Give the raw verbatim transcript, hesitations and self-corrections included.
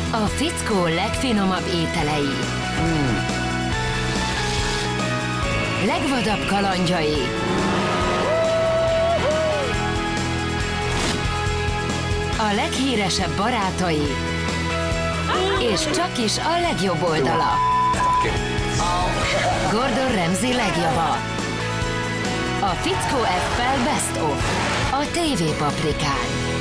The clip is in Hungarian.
A Fickó legfinomabb ételei. Mm. Legvadabb kalandjai. A leghíresebb barátai. És csak is a legjobb oldala. Gordon Ramsay legjava. A Fickó eff el Best of. A té vé Paprikán.